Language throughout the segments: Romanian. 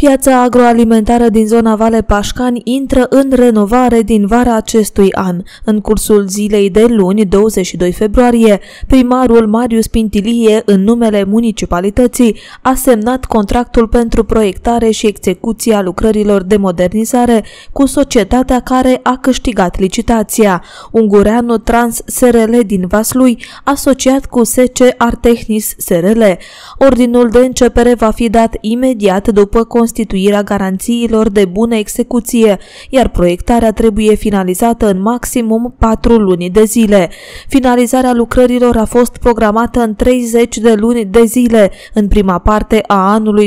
Piața agroalimentară din zona Vale Pașcani intră în renovare din vara acestui an. În cursul zilei de luni, 22 februarie, primarul Marius Pintilie, în numele municipalității, a semnat contractul pentru proiectare și execuția lucrărilor de modernizare cu societatea care a câștigat licitația, Ungureanu Trans SRL din Vaslui, asociat cu SC Artechnis SRL. Ordinul de începere va fi dat imediat după constituirea garanțiilor de bună execuție, iar proiectarea trebuie finalizată în maximum 4 luni de zile. Finalizarea lucrărilor a fost programată în 30 de luni de zile, în prima parte a anului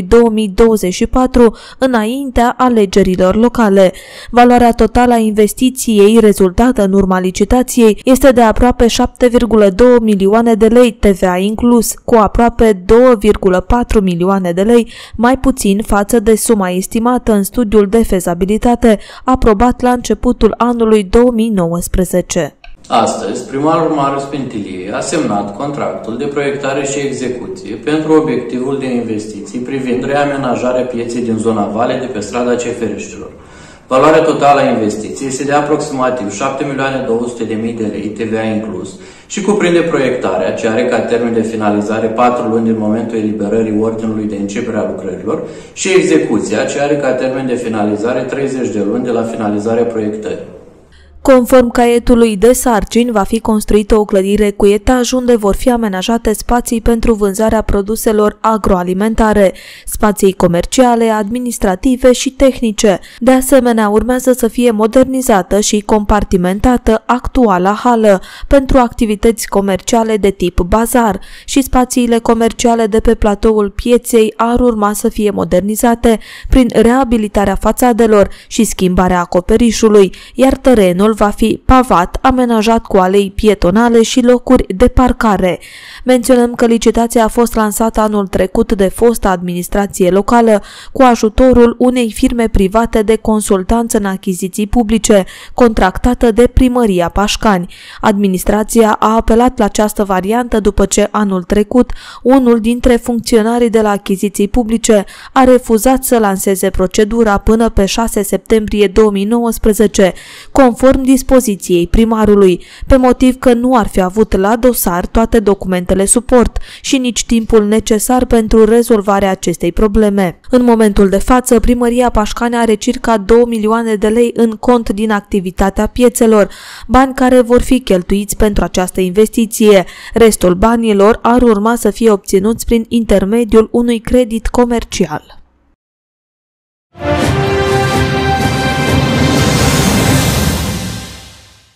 2024, înaintea alegerilor locale. Valoarea totală a investiției rezultată în urma licitației este de aproape 7,2 milioane de lei, TVA inclus, cu aproape 2,4 milioane de lei mai puțin față de suma estimată în studiul de fezabilitate aprobat la începutul anului 2019. Astăzi, primarul Marius Pintilie a semnat contractul de proiectare și execuție pentru obiectivul de investiții privind reamenajarea pieței din zona Vale de pe strada Ceferiștilor. Valoarea totală a investiției este de aproximativ 7.200.000 de lei, TVA inclus, și cuprinde proiectarea, ce are ca termen de finalizare 4 luni din momentul eliberării ordinului de începere a lucrărilor, și execuția, ce are ca termen de finalizare 30 de luni de la finalizarea proiectării. Conform caietului de sarcini, va fi construită o clădire cu etaj unde vor fi amenajate spații pentru vânzarea produselor agroalimentare, spații comerciale, administrative și tehnice. De asemenea, urmează să fie modernizată și compartimentată actuala hală pentru activități comerciale de tip bazar și spațiile comerciale de pe platoul pieței ar urma să fie modernizate prin reabilitarea fațadelor și schimbarea acoperișului, iar terenul va fi pavat, amenajat cu alei pietonale și locuri de parcare. Menționăm că licitația a fost lansată anul trecut de fosta administrație locală cu ajutorul unei firme private de consultanță în achiziții publice, contractată de Primăria Pașcani. Administrația a apelat la această variantă după ce anul trecut unul dintre funcționarii de la achiziții publice a refuzat să lanseze procedura până pe 6 septembrie 2019, conform dispoziției primarului, pe motiv că nu ar fi avut la dosar toate documentele suport și nici timpul necesar pentru rezolvarea acestei probleme. În momentul de față, Primăria Pașcani are circa 2 milioane de lei în cont din activitatea piețelor, bani care vor fi cheltuiți pentru această investiție. Restul banilor ar urma să fie obținuți prin intermediul unui credit comercial.